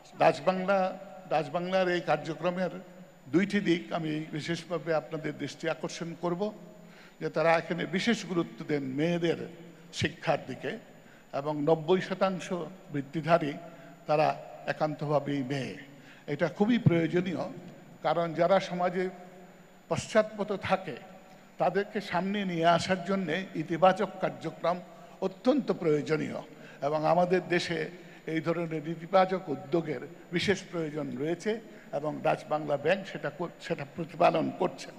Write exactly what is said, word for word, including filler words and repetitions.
ডাচবাংলা ডাচবাংলার এই কার্যক্রমের দুইটি দিক আমি বিশেষভাবে আপনাদের দৃষ্টি আকর্ষণ করব, যে তারা এখানে বিশেষ গুরুত্ব দেন মেয়েদের শিক্ষার দিকে, এবং নব্বই শতাংশ বৃত্তিধারী তারা একান্তভাবেই মেয়ে। এটা খুবই প্রয়োজনীয়, কারণ যারা সমাজে পশ্চাৎপদ থাকে তাদেরকে সামনে নিয়ে আসার জন্যে ইতিবাচক কার্যক্রম অত্যন্ত প্রয়োজনীয়, এবং আমাদের দেশে এই ধরনের ইতিবাচক উদ্যোগের বিশেষ প্রয়োজন রয়েছে এবং ডাচ বাংলা ব্যাংক সেটা সেটা প্রতিপালন করছে।